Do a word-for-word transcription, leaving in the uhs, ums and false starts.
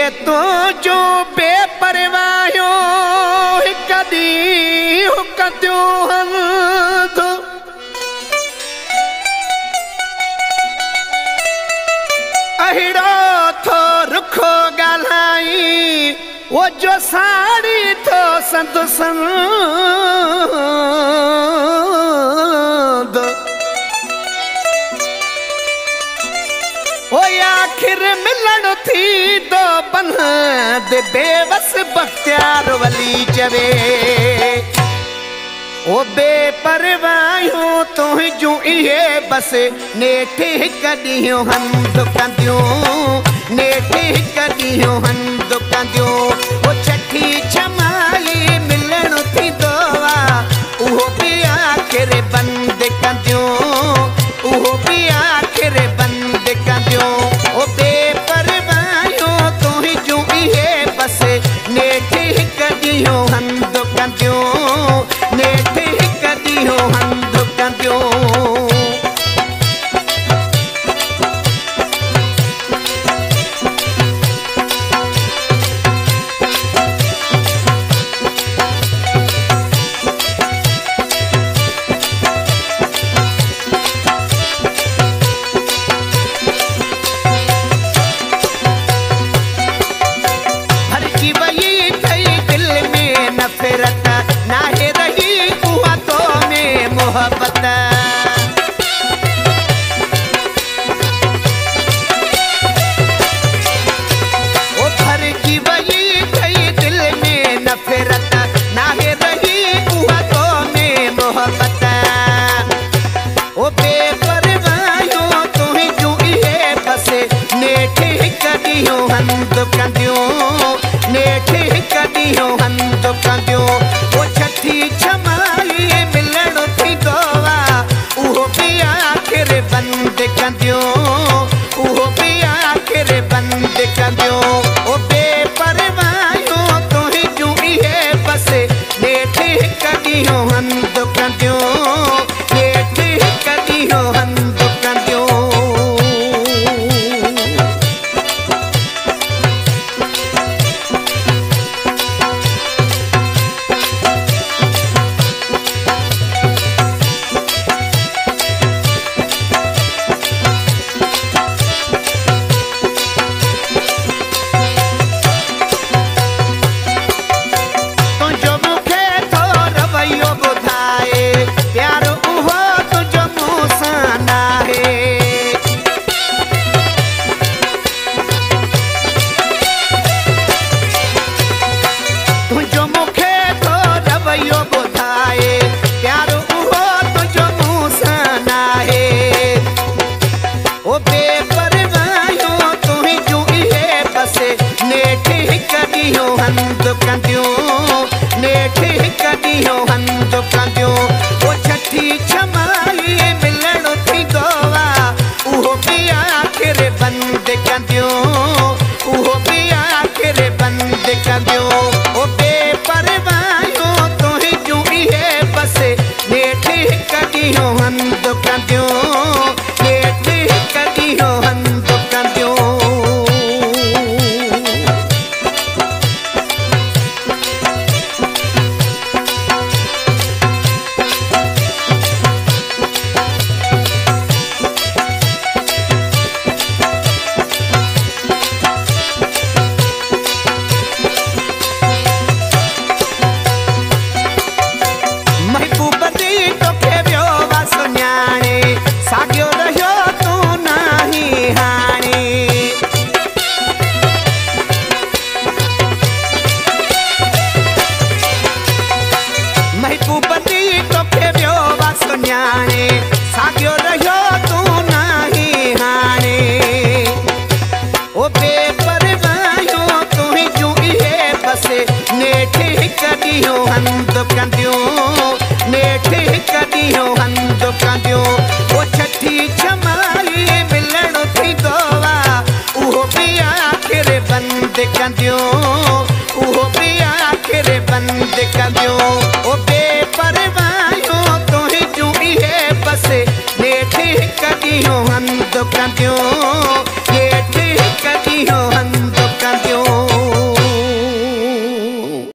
तो जो बेपरवाहियो कदी हुकत्यो हंध अहिड़ो थो रुखो ॻाल्हाई वो जो साड़ी थो संत संद ओ आखिर मिलन थी दो बंद बेबस बख्तियार वली जवे ओ बेपरवाहियो तो जूं इहे बस नेठे कदियो हंद कंदियो नेठे कदियो हंद कंदियो ओ छठी छमाई मिलन थी दोवा उहो भी आखिर बंद कंदियो उहो भी आखिर बंद कंदियो ओ बेपरवाहियो तो जूं इहे बस नेठे कदियो हंद कंदियो नेठे कदियो हंद कंदियो नाहे रही हुआ तो में मोहब्बत ओ भर की वही गई दिल में नफरत नाहे रही हुआ तो में मोहब्बत ओ बेपरवाहियो तो जूं इहे बस नेठे कदियो हंद कंदियो नेठे कदियो हंद कंदियो ओ छठी छमाई मिलन थी दोवा उहो भी आखिर बंद कंदियो उहो भी आखिर बंद कंदियो ओ बेपरवाहियो तो जूं इहे बस नेठे कदियो हंद कंदियो नेठे कदियो हंद कंदियो हंद कंदियो नेठे कदियो हंद कंदियो ओ छठी छमाई मिलन थी दोवा उहो भी आखिर बंद कंदियो उहो भी आखिर बंद कंदियो ओ बेपरवाहियो तो जूं इहे बस नेठे कदियो हंद कंदियो नेठे कदियो हंद कंदियो साॻियो रहियो तू नाही हाणे महबूब दी तोखे वियो वा सुञाणे साॻियो रहियो तू नाही हाणे ओ बेपरवाहियो तू जूं इहे बस नेठे कदियो हंद कंदियो नेठे कदियो हंद कंदियो ओ छठी छमाई मिलन थी दोवा उहो भी आखिर बंद कंदियो उहो भी आखिर बंद कंदियो ओ बेपरवाहियो तो जूं इहे बस नेठे कदियो हंद कंदियो नेठे कदियो